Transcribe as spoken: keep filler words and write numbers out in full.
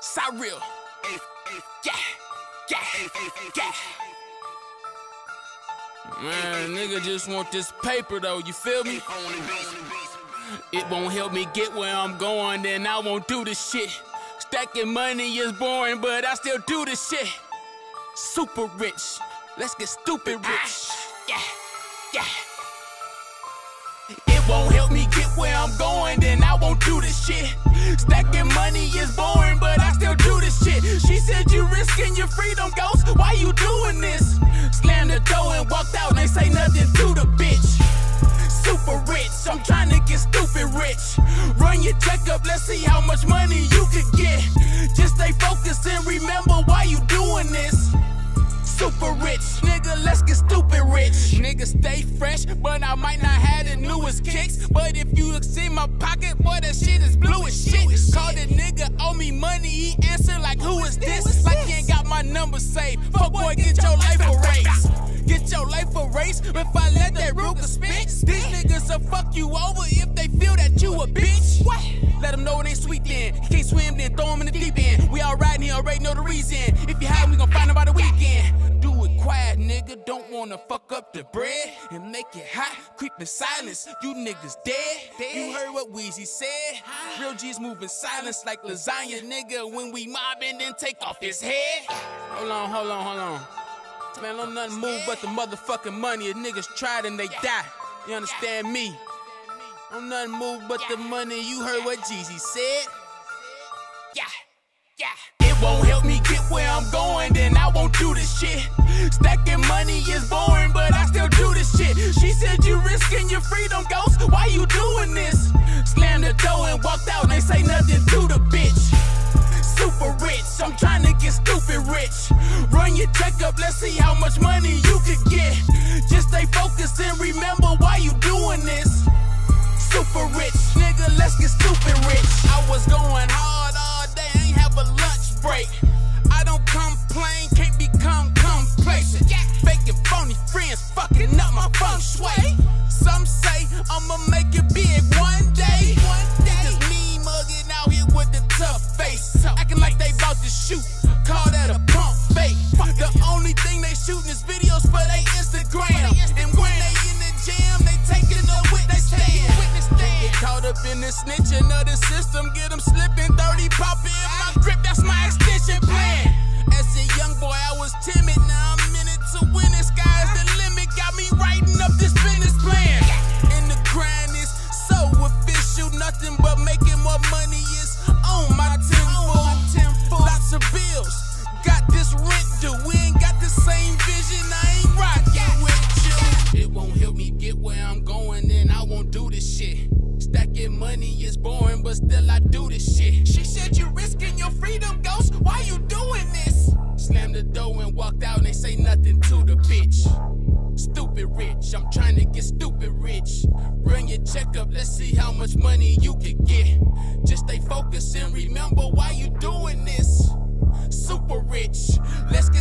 Cyril. Yeah, yeah, yeah. Man, nigga just want this paper though, you feel me? It won't help me get where I'm going, then I won't do this shit. Stacking money is boring, but I still do this shit. Super rich, let's get stupid rich. Yeah, yeah. It won't help me get where I'm going, then I won't do this shit. Stacking money is boring, but I still do this shit. She said you risking your freedom, ghost, why you doing this? Slammed the door and walked out and they say nothing to the bitch. Super rich, I'm trying to get stupid rich. Run your checkup, let's see how much money you could get. Just stay focused and remember why you doing this. Super rich, nigga, let's get stupid rich. Nigga, stay fresh, but I might not have the newest kicks. But if you see my pocket, boy, that shit is blue as shit. Call the nigga, owe me money, he answer like, who is this? Like he ain't got my number saved. Fuck boy, get your life erased. Get your life erased if I let that Ruger spit. These niggas will fuck you over if they feel that you a bitch. What? Let them know it ain't sweet then. You can't swim, then throw him in the deep end. We all riding here, already know the reason. If you hide, we gon' find him by the weekend. Do it quiet, nigga, don't wanna fuck up the bread and make it hot, creep in silence, you niggas dead. You heard what Weezy said, real G's move in silence like lasagna, nigga, when we mobbing, then take off his head. Hold on, hold on, hold on. Man, don't nothing move but the motherfucking money. If niggas tried and they die, you understand me? Don't nothing move but the money, you heard what Jeezy said? Yeah, yeah. It won't help me get where I'm going, then I won't do this shit. Stacking money is boring, but I still do this shit. She said you risking your freedom, ghost, why you doing this? Slammed the door and walked out and they say nothing to the bitch. Super rich, I'm trying to get stupid rich. Run your checkup, let's see how much money you could get. Just stay focused and remember why you doing this. Super rich, nigga, let's get stupid rich. I was going hard all day, ain't have a lunch break. I don't complain, can't become complacent. Faking phony friends, fucking up my feng shui. Some say I'ma make it big one day. Niggas mean mugging out here with the tough face, acting like they bout to shoot, call that a pump fake. The only thing they shooting is videos for they Instagram. And when they in the jam, they taking a witness stand. Get caught up in the snitching of the system, get them slipping, thirty popping in my grip, that's my extension plan. As a young boy, I was timid, now I'm in it to win it. Sky's the limit, got me writing up this business plan. And the grind is so official, nothing but making more money is on my tempo. Lots of bills, got this rent due, we ain't got the same vision, I ain't rocking with you. It won't help me get where I'm going, then I won't do this shit. Stacking money is boring, but still I do this shit. She said you risking your freedom, ghost, why you doing this? Slammed the door and walked out and they say nothing to the bitch. Stupid rich, I'm trying to get stupid rich. Run your checkup, let's see how much money you could get. Just stay focused and remember why you doing this. Super rich, let's